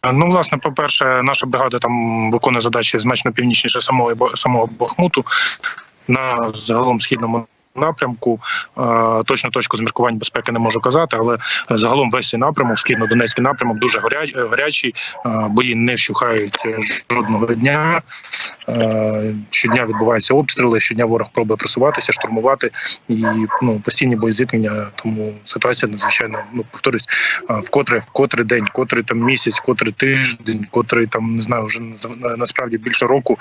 Ну, власне, по-перше, наша бригада там виконує задачі значно північніше самого Бахмуту, на загалом східному напрямку. Точно точку зміркувань безпеки не можу казати, але загалом весь цей напрямок, східно-донецький напрямок, дуже гарячий, бої не вщухають жодного дня. Щодня відбуваються обстріли, щодня ворог пробує просуватися, штурмувати, і постійні боєзіткнення, тому ситуація надзвичайно, повторюсь, вкотрий день, котрий там місяць, котрий тиждень, котрий там, не знаю, вже насправді більше року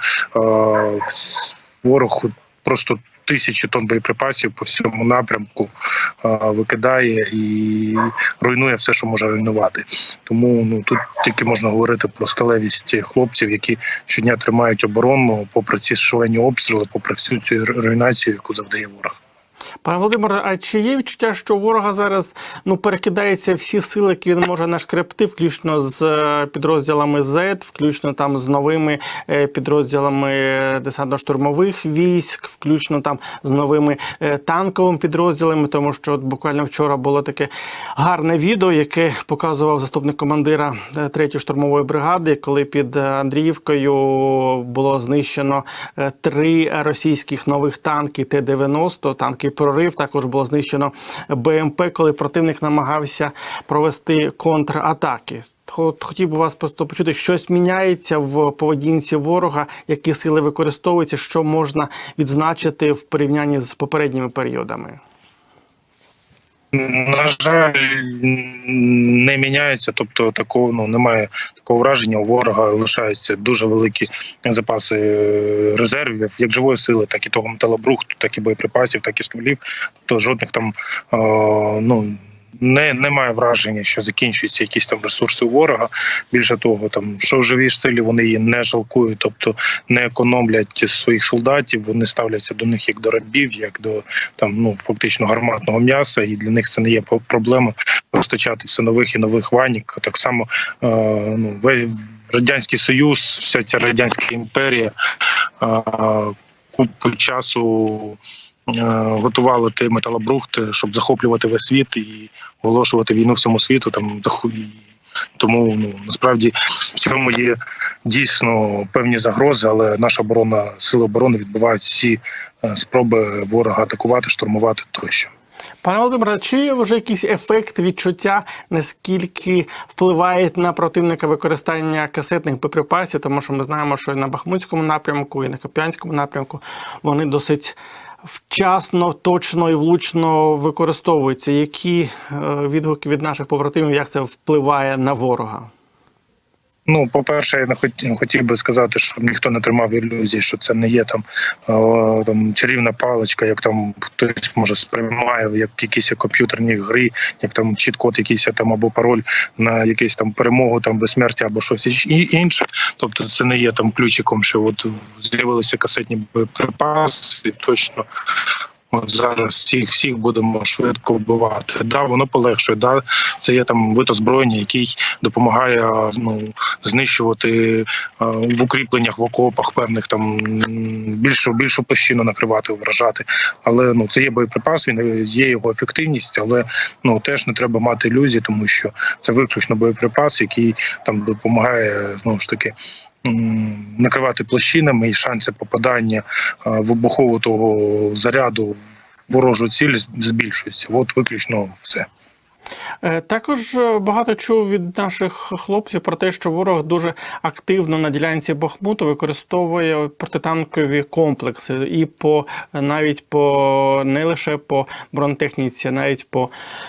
ворог просто тисячі тонн боєприпасів по всьому напрямку викидає і руйнує все, що може руйнувати. Тому тут тільки можна говорити про сталевість хлопців, які щодня тримають оборону попри ці шалені обстріли, попри всю цю руйнацію, яку завдає ворог. Пане Володимире, а чи є відчуття, що ворога зараз перекидається всі сили, які він може нашкребти, включно з підрозділами Z, включно там з новими підрозділами десантно-штурмових військ, включно там з новими танковими підрозділами, тому що буквально вчора було таке гарне відео, яке показував заступник командира 3-ї штурмової бригади, коли під Андріївкою було знищено 3 російських нових танки Т-90, танки «Прорив», також було знищено БМП, коли противник намагався провести контратаки. Хотів би вас просто почути, щось міняється в поведінці ворога, які сили використовуються, що можна відзначити в порівнянні з попередніми періодами? На жаль, не міняється, тобто немає такого враження. У ворога лишаються дуже великі запаси резервів, як живої сили, так і того металобрухту, так і боєприпасів, так і стволів. То жодних там немає враження, що закінчуються якісь там ресурси у ворога. Більше того, що в живій силі вони її не жалкують, тобто не економлять своїх солдатів, вони ставляться до них як до рабів, як до фактично гарматного м'яса, і для них це не є проблема постачати все нових і нових ванік. Так само Радянський Союз, вся ця Радянська імперія купу часу готували ті металобрухти, щоб захоплювати весь світ і оголошувати війну всьому світу. Тому насправді в цьому є дійсно певні загрози, але наша сили оборони відбивають всі спроби ворога атакувати, штурмувати тощо. Пане Володимире, чи є вже якийсь ефект, відчуття, наскільки впливає на противника використання касетних боєприпасів? Тому що ми знаємо, що і на Бахмутському напрямку, і на Куп'янському напрямку вони досить вчасно, точно і влучно використовуються. Які відгуки від наших побратимів, як це впливає на ворога? По-перше, я не хотів би сказати, щоб ніхто не тримав ілюзій, що це не є там чарівна паличка, як там хтось може сприймає, як якісь комп'ютерні гри, як там чіт-код якийсь або пароль на якусь там перемогу, безсмертя або щось інше. Тобто це не є там ключиком, що з'явилися касетні боєприпаси, і точно зараз всіх будемо швидко вбивати. Воно полегшує, це є вид озброєння, який допомагає знищувати в укріпленнях, в окопах певних більшу площину накривати, вражати. Але це є боєприпас, є його ефективність, але теж не треба мати ілюзій, тому що це виключно боєприпас, який допомагає знову ж таки накривати площинами, і шанси попадання вибухового заряду в ворожу ціль збільшуються. Виключно все. Також багато чув від наших хлопців про те, що ворог дуже активно на ділянці Бахмуту використовує протитанкові комплекси і навіть не лише по бронетехніці, а навіть по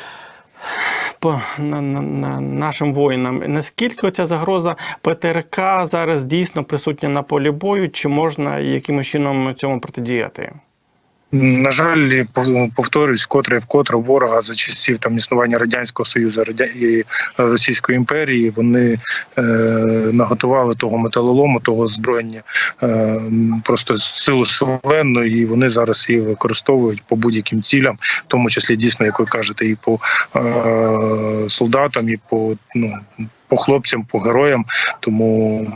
нашим воїнам. Наскільки ця загроза ПТРК зараз дійсно присутня на полі бою, чи можна якимось чином цьому протидіяти? На жаль, повторюсь, вкотре ворога за часів існування Радянського Союзу і Російської імперії, вони наготували того металолому, того озброєння просто силу селенну, і вони зараз її використовують по будь-яким цілям, в тому числі дійсно, як ви кажете, і по солдатам, і по хлопцям, по героям. Тому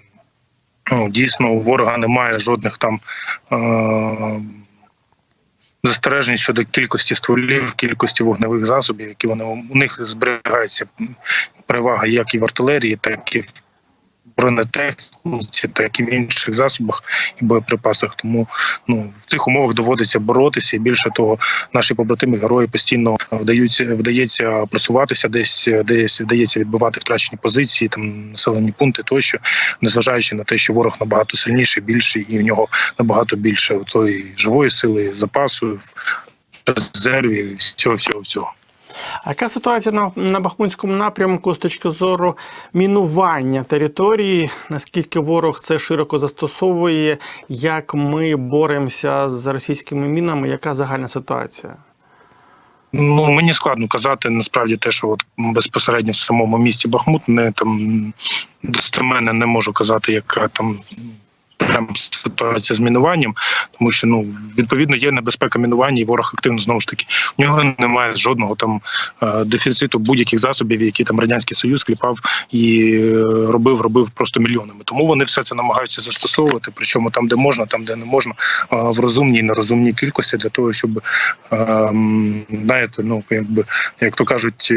дійсно у ворога немає жодних застережень щодо кількості стволів, кількості вогневих засобів, які у них зберігається перевага як і в артилерії, так і в бронетехніці, так і в інших засобах і боєприпасах. Тому в цих умовах доводиться боротися, і більше того, наші побратими герої постійно вдається просуватися, десь вдається відбивати втрачені позиції, там населені пункти тощо, незважаючи на те, що ворог набагато сильніший, більший, і в нього набагато більше тої живої сили, запасу, резервів, всього. А яка ситуація на Бахмутському напрямку з точки зору мінування території? Наскільки ворог це широко застосовує? Як ми боремося з російськими мінами? Яка загальна ситуація? Мені складно казати, насправді, те, що безпосередньо в самому місті Бахмут, достеменно не можу казати, яка там прям ситуація з мінуванням, тому що відповідно є небезпека мінування, і ворог активно, знову ж таки, в нього немає жодного там дефіциту будь-яких засобів, які там Радянський Союз кліпав і робив просто мільйонами. Тому вони все це намагаються застосовувати, причому там, де можна, там, де не можна, в розумній і нерозумній кількості, для того, щоб, знаєте, як то кажуть,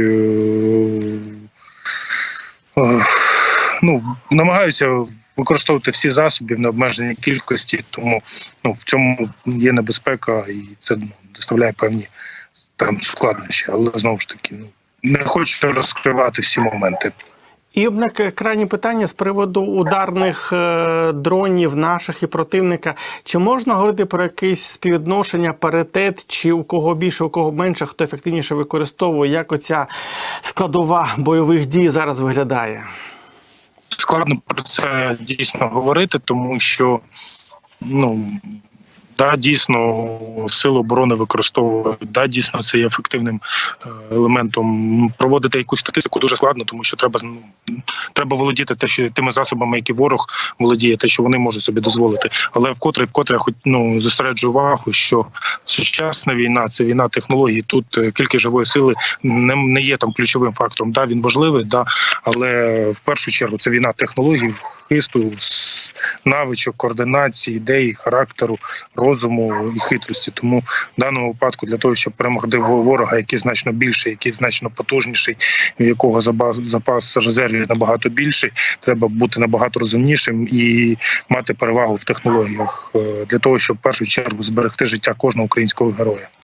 намагаються використовувати всі засоби в необмеженій кількості, тому в цьому є небезпека, і це доставляє певні там складнощі. Але знову ж таки, не хочу розкривати всі моменти. І однак крайнє питання з приводу ударних дронів наших і противника. Чи можна говорити про якесь співвідношення, паритет, чи у кого більше, у кого менше, хто ефективніше використовує? Як оця складова бойових дій зараз виглядає? Складно про це дійсно говорити, тому що, дійсно, сили оборони використовують, дійсно, це є ефективним елементом. Проводити якусь статистику дуже складно, тому що треба володіти тими засобами, які ворог володіє, те, що вони можуть собі дозволити. Але вкотре я зосереджую увагу, що сучасна війна – це війна технологій. Тут кількість живої сили не є там ключовим фактором. Він важливий, але в першу чергу це війна технологій, хисту, навичок, координації, ідей, характеру, розуму і хитрості. Тому в даному випадку для того, щоб перемогти ворога, який значно більший, який значно потужніший, у якого запас резервів набагато більший, треба бути набагато розумнішим і мати перевагу в технологіях для того, щоб в першу чергу зберегти життя кожного українського героя.